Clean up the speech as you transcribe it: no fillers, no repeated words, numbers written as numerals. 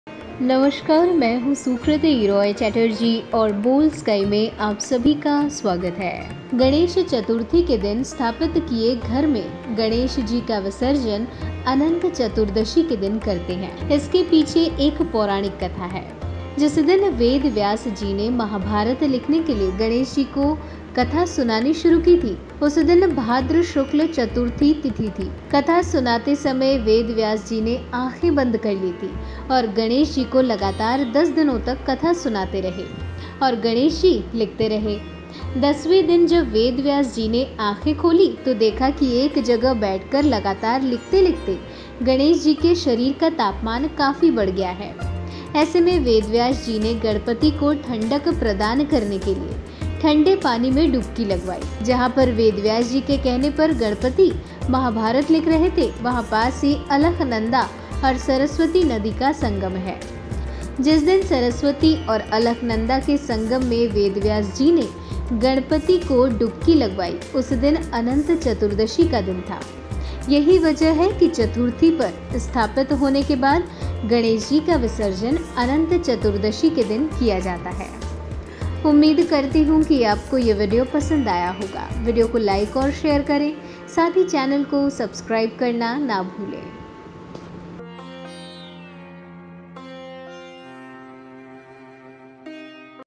नमस्कार, मैं हूँ सुकृति रॉय चैटर्जी और बोल स्काई में आप सभी का स्वागत है। गणेश चतुर्थी के दिन स्थापित किए घर में गणेश जी का विसर्जन अनंत चतुर्दशी के दिन करते हैं। इसके पीछे एक पौराणिक कथा है। जिस दिन वेद व्यास जी ने महाभारत लिखने के लिए गणेश जी को कथा सुनानी शुरू की थी, उस दिन भाद्र शुक्ल चतुर्थी तिथि थी। कथा सुनाते समय वेद व्यास जी ने आंखें बंद कर ली थी और गणेश जी को लगातार 10 दिनों तक कथा सुनाते रहे और गणेश जी लिखते रहे। 10वें दिन जब वेद व्यास जी ने आंखें खोली तो देखा कि एक जगह बैठकर लगातार लिखते लिखते गणेश जी के शरीर का तापमान काफी बढ़ गया है। ऐसे में वेद व्यास जी ने गणपति को ठंडक प्रदान करने के लिए ठंडे पानी में डुबकी लगवाई। जहां पर वेद व्यास जी के कहने पर गणपति महाभारत लिख रहे थे, वहां पास ही अलकनंदा और सरस्वती नदी का संगम है। जिस दिन सरस्वती और अलकनंदा के संगम में वेद व्यास जी ने गणपति को डुबकी लगवाई, उस दिन अनंत चतुर्दशी का दिन था। यही वजह है कि चतुर्थी पर स्थापित होने के बाद गणेश जी का विसर्जन अनंत चतुर्दशी के दिन किया जाता है। उम्मीद करती हूँ कि आपको ये वीडियो पसंद आया होगा। वीडियो को लाइक और शेयर करें, साथ ही चैनल को सब्सक्राइब करना ना भूलें।